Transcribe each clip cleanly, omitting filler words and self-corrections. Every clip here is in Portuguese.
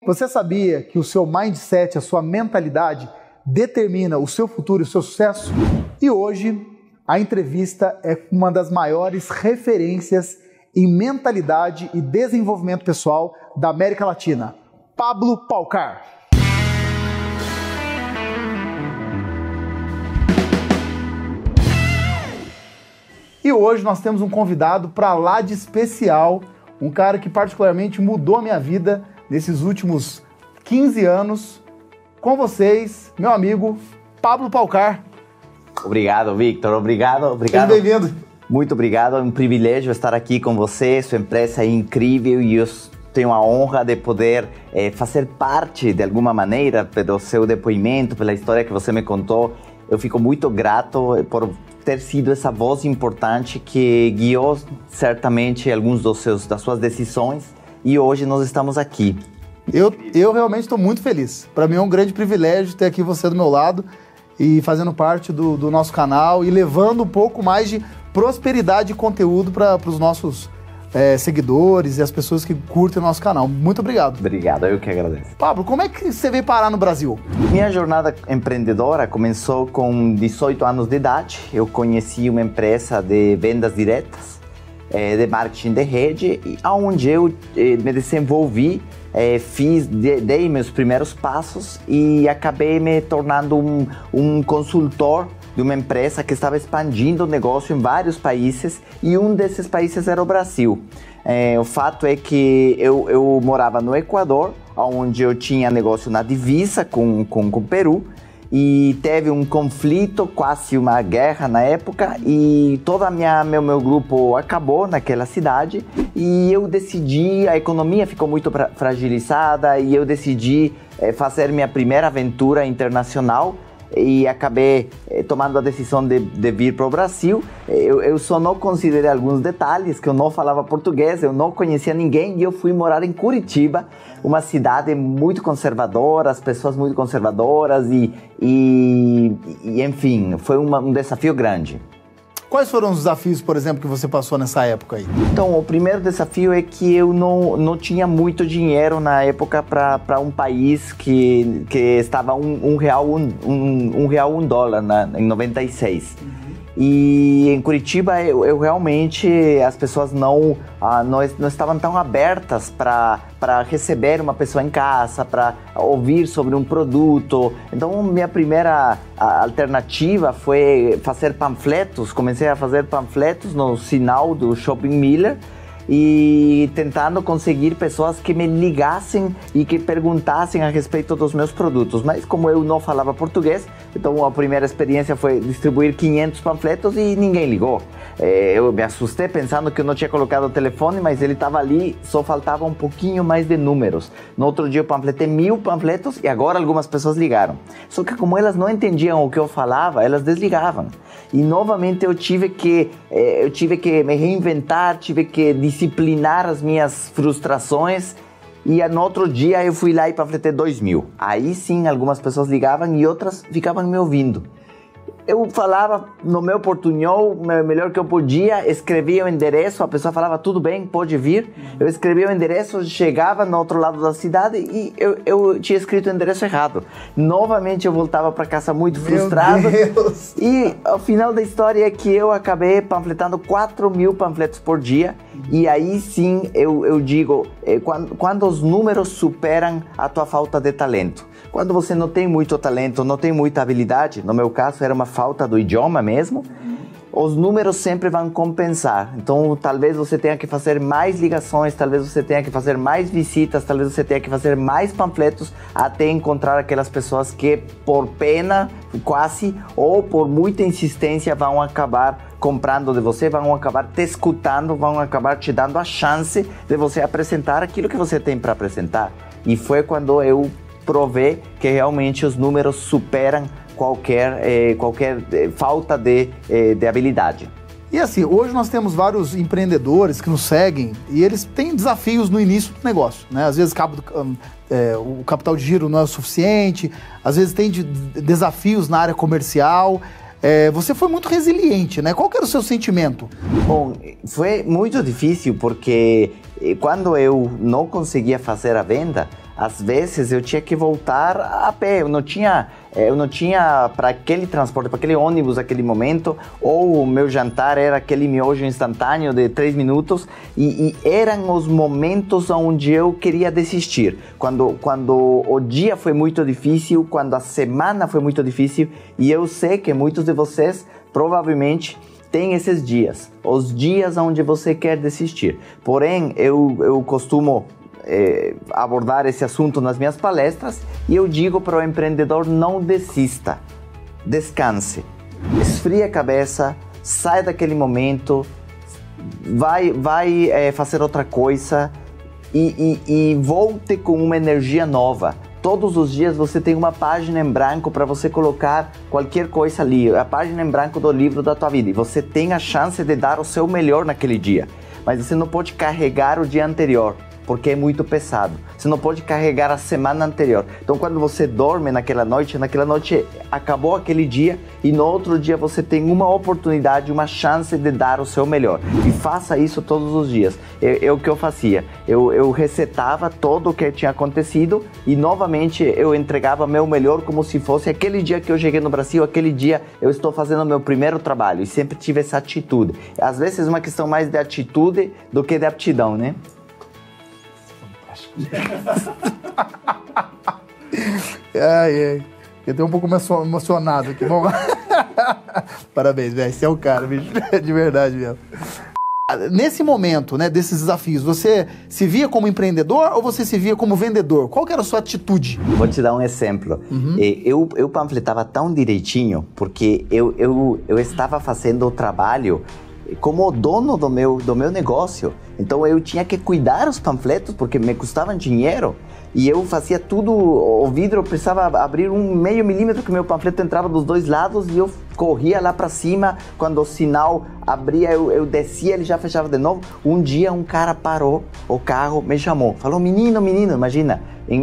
Você sabia que o seu mindset, a sua mentalidade, determina o seu futuro e o seu sucesso? E hoje, a entrevista é uma das maiores referências em mentalidade e desenvolvimento pessoal da América Latina, Pablo Paucar. E hoje nós temos um convidado para lá de especial, um cara que particularmente mudou a minha vida nesses últimos 15 anos. Com vocês, meu amigo Pablo Paucar. Obrigado, Victor. Obrigado. Seja bem-vindo. Muito obrigado. É um privilégio estar aqui com você. Sua empresa é incrível e eu tenho a honra de poder fazer parte, de alguma maneira, pelo seu depoimento, pela história que você me contou. Eu fico muito grato por ter sido essa voz importante que guiou certamente alguns das suas decisões e hoje nós estamos aqui. Eu realmente estou muito feliz. Para mim é um grande privilégio ter aqui você do meu lado e fazendo parte do nosso canal e levando um pouco mais de prosperidade e conteúdo para os nossos seguidores e as pessoas que curtem o nosso canal. Muito obrigado. Obrigado, eu que agradeço. Pablo, como é que você veio parar no Brasil? Minha jornada empreendedora começou com 18 anos de idade. Eu conheci uma empresa de vendas diretas, de marketing de rede, onde eu me desenvolvi, dei meus primeiros passos e acabei me tornando um consultor de uma empresa que estava expandindo o negócio em vários países e um desses países era o Brasil. O fato é que eu morava no Equador, onde eu tinha negócio na divisa com o Peru, e teve um conflito, quase uma guerra na época, e todo meu grupo acabou naquela cidade e eu decidi, a economia ficou muito fragilizada e eu decidi fazer minha primeira aventura internacional e acabei tomando a decisão de vir para o Brasil. Eu só não considerei alguns detalhes, que eu não falava português, eu não conhecia ninguém e eu fui morar em Curitiba, uma cidade muito conservadora, as pessoas muito conservadoras e enfim, foi um desafio grande. Quais foram os desafios, por exemplo, que você passou nessa época aí? Então, o primeiro desafio é que eu não tinha muito dinheiro na época para um país que estava um real, um dólar em 96. E em Curitiba, eu realmente, as pessoas não estavam tão abertas para receber uma pessoa em casa, para ouvir sobre um produto. Então, minha primeira alternativa foi fazer panfletos. Comecei a fazer panfletos no sinal do Shopping Miller e tentando conseguir pessoas que me ligassem e que perguntassem a respeito dos meus produtos. Mas como eu não falava português, então a primeira experiência foi distribuir 500 panfletos e ninguém ligou. Eu me assustei pensando que eu não tinha colocado o telefone, mas ele estava ali, só faltava um pouquinho mais de números. No outro dia eu panfletei 1000 panfletos e agora algumas pessoas ligaram. Só que como elas não entendiam o que eu falava, elas desligavam. E novamente eu tive que me reinventar, tive que disciplinar as minhas frustrações e no outro dia eu fui lá e panfletei 2000. Aí sim algumas pessoas ligavam e outras ficavam me ouvindo. Eu falava no meu portunhol, o melhor que eu podia, escrevia o endereço, a pessoa falava, tudo bem, pode vir. Eu escrevia o endereço, chegava no outro lado da cidade e eu tinha escrito o endereço errado. Novamente eu voltava para casa muito frustrado. Meu Deus. E ao final da história é que eu acabei panfletando 4000 panfletos por dia. E aí sim eu digo, quando os números superam a tua falta de talento. Quando você não tem muito talento, não tem muita habilidade, no meu caso era uma falta do idioma mesmo, os números sempre vão compensar. Então talvez você tenha que fazer mais ligações, talvez você tenha que fazer mais visitas, talvez você tenha que fazer mais panfletos até encontrar aquelas pessoas que por pena quase ou por muita insistência vão acabar comprando de você, vão acabar te escutando, vão acabar te dando a chance de você apresentar aquilo que você tem para apresentar. E foi quando eu provei que realmente os números superam qualquer falta de habilidade. E assim, hoje nós temos vários empreendedores que nos seguem e eles têm desafios no início do negócio, né? Às vezes o capital de giro não é o suficiente, às vezes tem desafios na área comercial. Você foi muito resiliente, né? Qual que era o seu sentimento? Bom, foi muito difícil porque quando eu não conseguia fazer a venda, Às vezes eu tinha que voltar a pé, eu não tinha para aquele transporte, para aquele ônibus, aquele momento, ou o meu jantar era aquele miojo instantâneo de 3 minutos, e eram os momentos onde eu queria desistir. Quando o dia foi muito difícil, quando a semana foi muito difícil, e eu sei que muitos de vocês provavelmente têm esses dias, os dias onde você quer desistir. Porém, eu costumo abordar esse assunto nas minhas palestras e eu digo para o empreendedor: não desista, descanse, esfrie a cabeça, sai daquele momento, vai fazer outra coisa e volte com uma energia nova. Todos os dias você tem uma página em branco para você colocar qualquer coisa ali, a página em branco do livro da tua vida, e você tem a chance de dar o seu melhor naquele dia, mas você não pode carregar o dia anterior, porque é muito pesado. Você não pode carregar a semana anterior. Então, quando você dorme naquela noite acabou aquele dia e no outro dia você tem uma oportunidade, uma chance de dar o seu melhor. E faça isso todos os dias. É o que eu fazia. Eu resetava tudo o que tinha acontecido e novamente eu entregava meu melhor como se fosse aquele dia que eu cheguei no Brasil, aquele dia eu estou fazendo meu primeiro trabalho, e sempre tive essa atitude. Às vezes é uma questão mais de atitude do que de aptidão, né? Ai. Eu tô um pouco emocionado aqui. Vamos lá. Parabéns, velho. Você é o cara, bicho. De verdade mesmo. Nesse momento, né, desses desafios, você se via como empreendedor ou você se via como vendedor? Qual que era a sua atitude? Vou te dar um exemplo. Eu panfletava tão direitinho porque eu estava fazendo o trabalho como dono do meu negócio. Então eu tinha que cuidar os panfletos porque me custavam dinheiro. E eu fazia tudo, o vidro precisava abrir 0,5 milímetro que o meu panfleto entrava dos dois lados e eu corria lá para cima. Quando o sinal abria, eu descia, ele já fechava de novo. Um dia um cara parou o carro, me chamou, falou: menino, imagina, em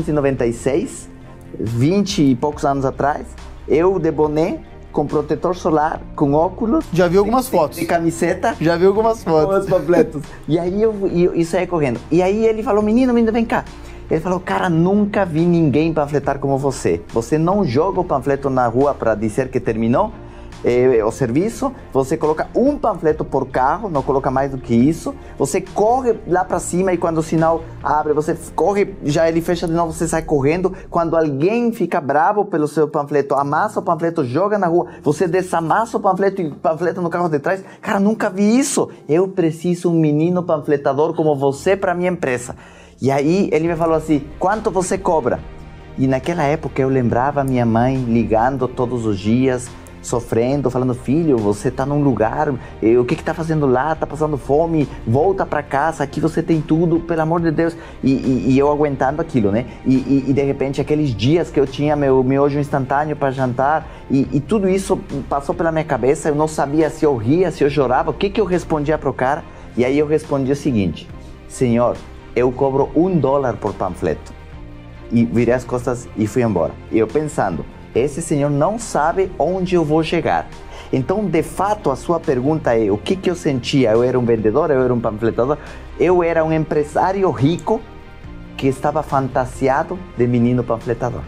1996, 20 e poucos anos atrás, eu de boné, com protetor solar, com óculos. Já vi algumas fotos. De camiseta. Já vi algumas fotos. Com os panfletos. E aí eu saí correndo. E aí ele falou: menino, vem cá. Ele falou: cara, nunca vi ninguém panfletar como você. Você não joga o panfleto na rua para dizer que terminou o serviço. Você coloca um panfleto por carro, não coloca mais do que isso. Você corre lá para cima e quando o sinal abre, você corre, já ele fecha de novo, você sai correndo. Quando alguém fica bravo pelo seu panfleto, amassa o panfleto, joga na rua, você desamassa o panfleto e panfleta no carro de trás. Cara, nunca vi isso. Eu preciso um menino panfletador como você para minha empresa. E aí ele me falou assim: quanto você cobra? E naquela época eu lembrava minha mãe ligando todos os dias, sofrendo, falando: filho, você está num lugar, o que está fazendo lá? Está passando fome, volta para casa, aqui você tem tudo, pelo amor de Deus. E eu aguentando aquilo, né? E de repente aqueles dias que eu tinha meu miojo instantâneo para jantar, e tudo isso passou pela minha cabeça. Eu não sabia se eu ria, se eu chorava, o que eu respondia pro cara. E aí eu respondi o seguinte: senhor, eu cobro $1 por panfleto. E virei as costas e fui embora. E eu pensando: esse senhor não sabe onde eu vou chegar. Então, de fato, a sua pergunta é: o que eu sentia? Eu era um vendedor? Eu era um panfletador? Eu era um empresário rico que estava fantasiado de menino panfletador.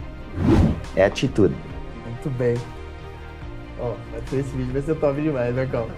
É atitude. Muito bem. Ó, vai ter esse vídeo, vai ser top demais, né, Cal?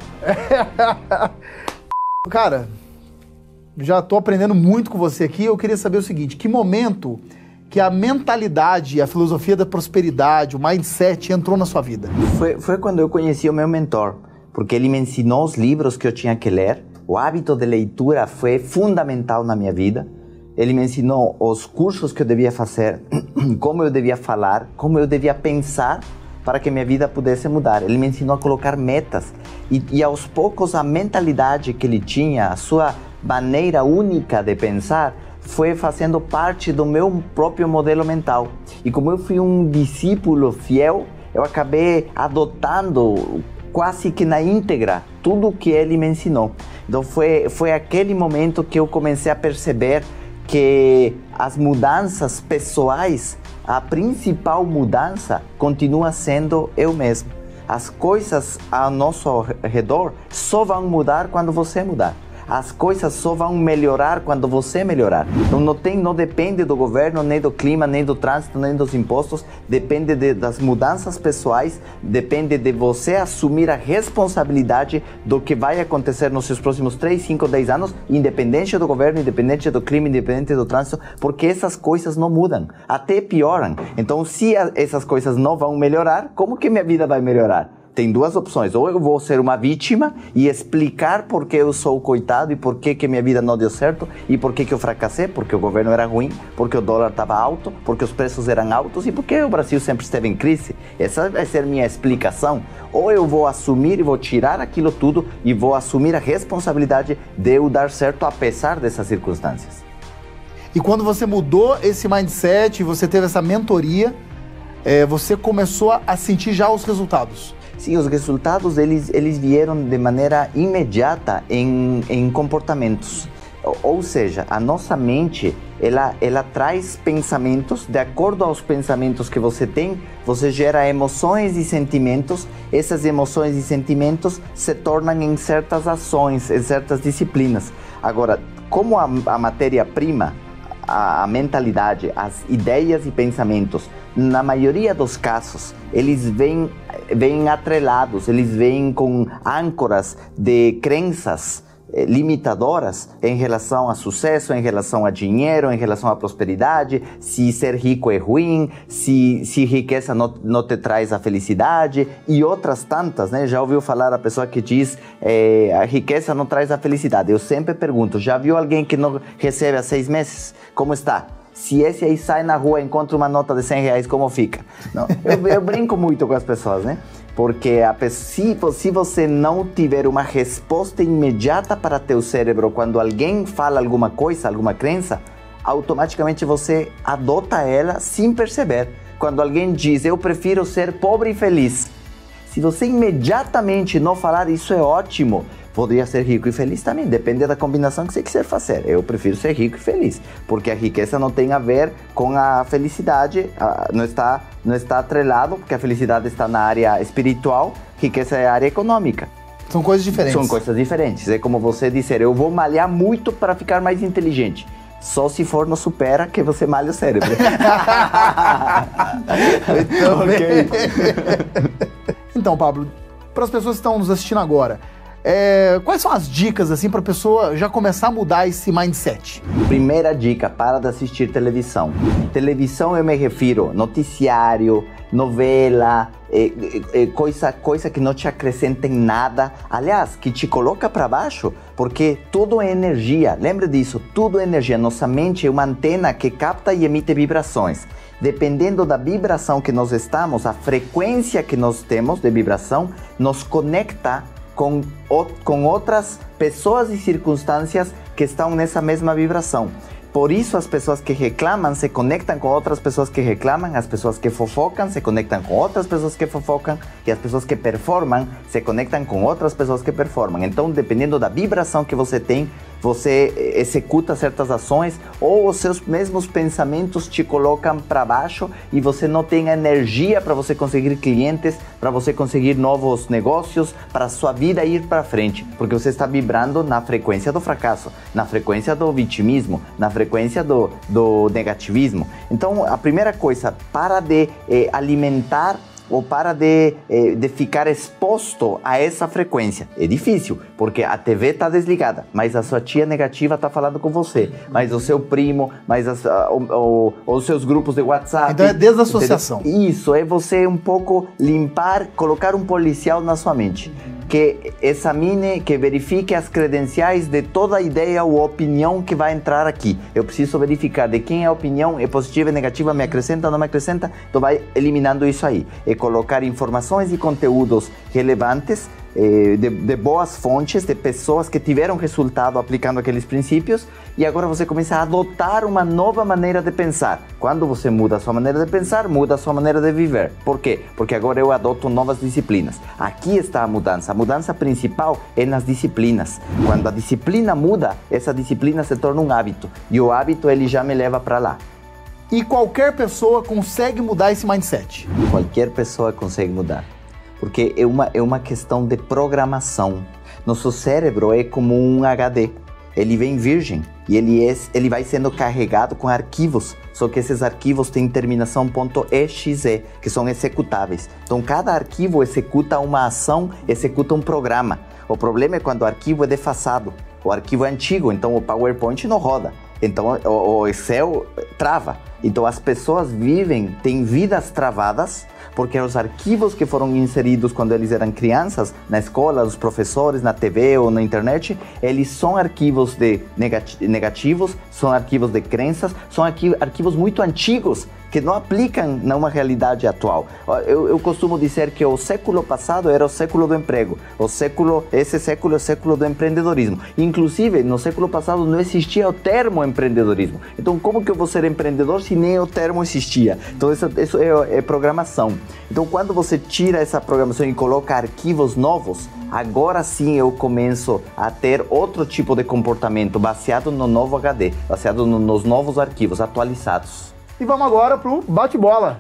Cara, já tô aprendendo muito com você aqui. Eu queria saber o seguinte: que momento que a mentalidade, a filosofia da prosperidade, o mindset entrou na sua vida? Foi quando eu conheci o meu mentor, porque ele me ensinou os livros que eu tinha que ler. O hábito de leitura foi fundamental na minha vida. Ele me ensinou os cursos que eu devia fazer, como eu devia falar, como eu devia pensar para que minha vida pudesse mudar. Ele me ensinou a colocar metas e aos poucos a mentalidade que ele tinha, a sua maneira única de pensar, foi fazendo parte do meu próprio modelo mental. E como eu fui um discípulo fiel, eu acabei adotando quase que na íntegra tudo o que ele me ensinou. Então foi aquele momento que eu comecei a perceber que as mudanças pessoais, a principal mudança continua sendo eu mesmo. As coisas ao nosso redor só vão mudar quando você mudar. As coisas só vão melhorar quando você melhorar. Então não depende do governo, nem do clima, nem do trânsito, nem dos impostos. Depende das mudanças pessoais, depende de você assumir a responsabilidade do que vai acontecer nos seus próximos 3, 5, 10 anos, independente do governo, independente do clima, independente do trânsito, porque essas coisas não mudam, até pioram. Então, se essas coisas não vão melhorar, como que minha vida vai melhorar? Tem duas opções: ou eu vou ser uma vítima e explicar por que eu sou coitado e por que minha vida não deu certo e por que eu fracassei, porque o governo era ruim, porque o dólar estava alto, porque os preços eram altos e porque o Brasil sempre esteve em crise. Essa vai ser minha explicação. Ou eu vou assumir e vou tirar aquilo tudo e vou assumir a responsabilidade de eu dar certo apesar dessas circunstâncias. E quando você mudou esse mindset, você teve essa mentoria, você começou a sentir já os resultados? Sim, os resultados eles vieram de maneira imediata em comportamentos. Ou seja, a nossa mente, ela traz pensamentos. De acordo aos pensamentos que você tem, você gera emoções e sentimentos. Essas emoções e sentimentos se tornam em certas ações, em certas disciplinas. Agora, como a matéria-prima, a mentalidade, as ideias e pensamentos, na maioria dos casos, eles vêm atrelados, eles vêm com âncoras de crenças limitadoras em relação a sucesso, em relação a dinheiro, em relação à prosperidade, se ser rico é ruim, se riqueza não te traz a felicidade e outras tantas, né? Já ouviu falar a pessoa que diz a riqueza não traz a felicidade? Eu sempre pergunto, já viu alguém que não recebe há 6 meses? Como está? Se esse aí sai na rua e encontra uma nota de R$100, como fica? Não, eu brinco muito com as pessoas, né? Porque se você não tiver uma resposta imediata para teu cérebro quando alguém fala alguma coisa, alguma crença, automaticamente você adota ela sem perceber. Quando alguém diz, eu prefiro ser pobre e feliz, se você imediatamente não falar isso é ótimo, poderia ser rico e feliz também, depende da combinação que você quiser fazer. Eu prefiro ser rico e feliz, porque a riqueza não tem a ver com a felicidade, não está atrelado, porque a felicidade está na área espiritual, riqueza é a área econômica. São coisas diferentes. São coisas diferentes. É como você dizer, eu vou malhar muito para ficar mais inteligente. Só se for no Supera que você malha o cérebro. Então, Pablo, para as pessoas que estão nos assistindo agora, quais são as dicas assim para a pessoa já começar a mudar esse mindset? Primeira dica, para de assistir televisão. Televisão eu me refiro noticiário, novela, coisa que não te acrescenta em nada. Aliás, que te coloca para baixo, porque tudo é energia. Lembre disso, tudo é energia. Nossa mente é uma antena que capta e emite vibrações. Dependendo da vibração que nós estamos, a frequência que nós temos de vibração, nos conecta com outras pessoas e circunstâncias que estão nessa mesma vibração. Por isso as pessoas que reclamam se conectam com outras pessoas que reclamam, as pessoas que fofocam se conectam com outras pessoas que fofocam e as pessoas que performam se conectam com outras pessoas que performam. Então, dependendo da vibração que você tem, você executa certas ações ou os seus mesmos pensamentos te colocam para baixo e você não tem energia para você conseguir clientes, para você conseguir novos negócios, para a sua vida ir para frente, porque você está vibrando na frequência do fracasso, na frequência do vitimismo, na frequência do negativismo. Então, a primeira coisa, para de alimentar ou para de ficar exposto a essa frequência. É difícil, porque a TV está desligada, mas a sua tia negativa está falando com você, mas o seu primo, mas os seus grupos de WhatsApp. Então é desassociação. Entendeu? Isso, é você um pouco limpar, colocar um policial na sua mente, que examine, que verifique as credenciais de toda ideia ou opinião que vai entrar aqui. Eu preciso verificar de quem é a opinião, é positiva, é negativa, me acrescenta ou não me acrescenta, então vai eliminando isso aí. E colocar informações e conteúdos relevantes, de boas fontes, de pessoas que tiveram resultado aplicando aqueles princípios, e agora você começa a adotar uma nova maneira de pensar. Quando você muda a sua maneira de pensar, muda a sua maneira de viver. Por quê? Porque agora eu adoto novas disciplinas. Aqui está a mudança principal é nas disciplinas. Quando a disciplina muda, essa disciplina se torna um hábito, e o hábito ele já me leva para lá. E qualquer pessoa consegue mudar esse mindset? Qualquer pessoa consegue mudar. Porque é uma questão de programação. Nosso cérebro é como um HD. Ele vem virgem e ele vai sendo carregado com arquivos, só que esses arquivos têm terminação .exe, que são executáveis. Então, cada arquivo executa uma ação, executa um programa. O problema é quando o arquivo é defasado, o arquivo é antigo, então o PowerPoint não roda. Então, o Excel trava. Então, as pessoas têm vidas travadas, porque os arquivos que foram inseridos quando eles eram crianças, na escola, os professores, na TV ou na internet, eles são arquivos negativos, são arquivos de crenças, são arquivos muito antigos, que não aplicam numa realidade atual. Eu costumo dizer que o século passado era o século do emprego, esse século é o século do empreendedorismo. Inclusive, no século passado não existia o termo empreendedorismo. Então, como que eu vou ser empreendedor se nem o termo existia? Então, isso é programação. Então, quando você tira essa programação e coloca arquivos novos, agora sim eu começo a ter outro tipo de comportamento baseado no novo HD, baseado nos novos arquivos atualizados. E vamos agora para o bate-bola.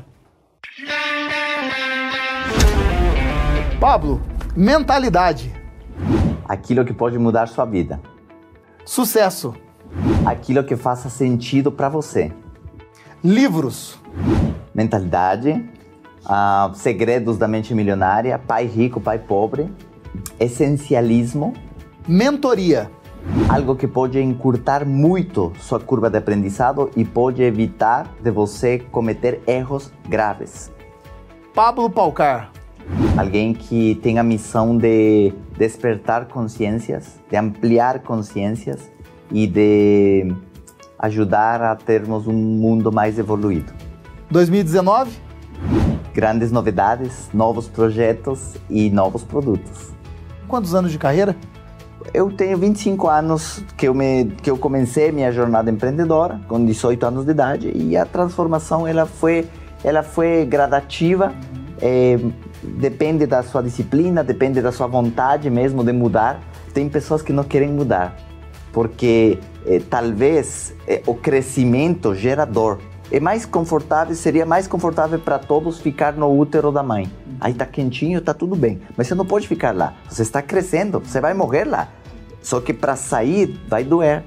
Pablo, mentalidade. Aquilo que pode mudar sua vida. Sucesso. Aquilo que faça sentido para você. Livros. Mentalidade, Segredos da Mente Milionária, Pai Rico, Pai Pobre, Essencialismo. Mentoria. Algo que pode encurtar muito sua curva de aprendizado e pode evitar de você cometer erros graves. Pablo Palcar. Alguém que tem a missão de despertar consciências, de ampliar consciências e de ajudar a termos um mundo mais evoluído. 2019. Grandes novidades, novos projetos e novos produtos. Quantos anos de carreira? Eu tenho 25 anos que eu comecei minha jornada empreendedora, com 18 anos de idade, e a transformação ela foi gradativa, depende da sua disciplina, depende da sua vontade mesmo de mudar. Tem pessoas que não querem mudar, porque talvez o crescimento gera dor. Seria mais confortável para todos ficar no útero da mãe. Aí tá quentinho, tá tudo bem. Mas você não pode ficar lá. Você está crescendo, você vai morrer lá. Só que para sair, vai doer.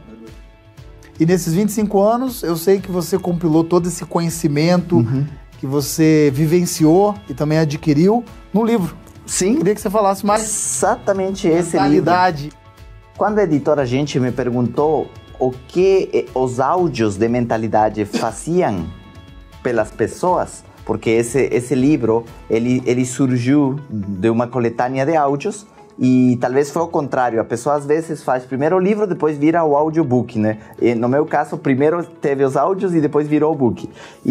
E nesses 25 anos, eu sei que você compilou todo esse conhecimento, que você vivenciou e também adquiriu no livro. Sim. Queria que você falasse mais. Exatamente esse livro. Quando a editora Gente me perguntou o que os áudios de mentalidade faziam pelas pessoas, porque esse livro ele surgiu de uma coletânea de áudios e talvez foi o contrário, a pessoa às vezes faz primeiro o livro, depois vira o audiobook, né? E no meu caso, primeiro teve os áudios e depois virou o book.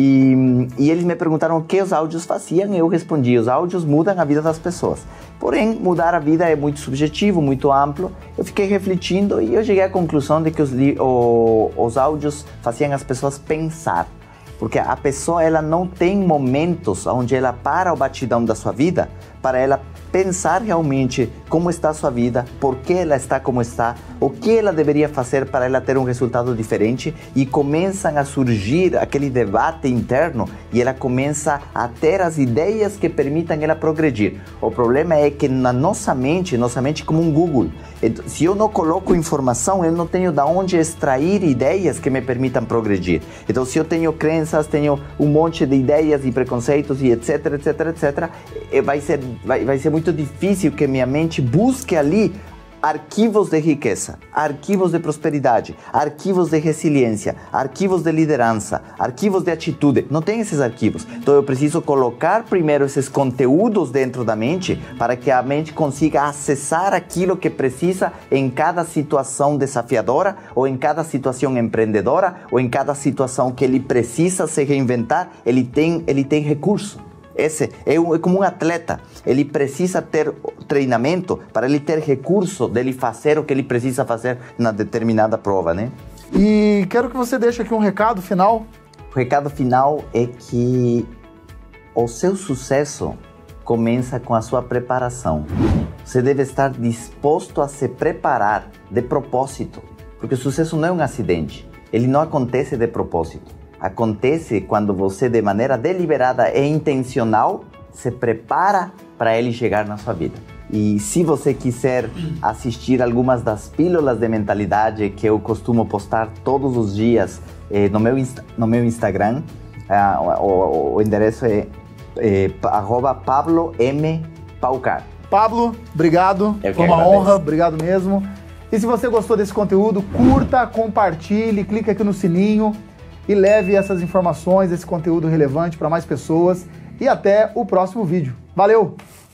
E eles me perguntaram o que os áudios faziam e eu respondi, os áudios mudam a vida das pessoas. Porém, mudar a vida é muito subjetivo, muito amplo. Eu fiquei refletindo e eu cheguei à conclusão de que os áudios faziam as pessoas pensar. Porque a pessoa ela não tem momentos onde ela para o batidão da sua vida para ela pensar realmente como está a sua vida, por que ela está como está, o que ela deveria fazer para ela ter um resultado diferente, e começam a surgir aquele debate interno e ela começa a ter as ideias que permitam ela progredir. O problema é que na nossa mente é como um Google. Se eu não coloco informação, eu não tenho de onde extrair ideias que me permitam progredir. Então, se eu tenho crenças, tenho um monte de ideias e preconceitos e etc, vai ser muito difícil que minha mente busque ali arquivos de riqueza, arquivos de prosperidade, arquivos de resiliência, arquivos de liderança, arquivos de atitude. Não tem esses arquivos. Então eu preciso colocar primeiro esses conteúdos dentro da mente para que a mente consiga acessar aquilo que precisa em cada situação desafiadora, ou em cada situação empreendedora, ou em cada situação que ele precisa se reinventar. Ele tem recurso. Esse é como um atleta, ele precisa ter treinamento para ele ter recurso dele fazer o que ele precisa fazer na determinada prova, né? E quero que você deixe aqui um recado final. O recado final é que o seu sucesso começa com a sua preparação. Você deve estar disposto a se preparar de propósito, porque o sucesso não é um acidente, ele não acontece de propósito. Acontece quando você, de maneira deliberada e intencional, se prepara para ele chegar na sua vida. E se você quiser assistir algumas das pílulas de mentalidade que eu costumo postar todos os dias no meu Instagram, o endereço é @PabloMPaucar. Pablo, obrigado, foi uma honra, obrigado mesmo. E se você gostou desse conteúdo, curta, compartilhe, clique aqui no sininho e leve essas informações, esse conteúdo relevante para mais pessoas. E até o próximo vídeo. Valeu!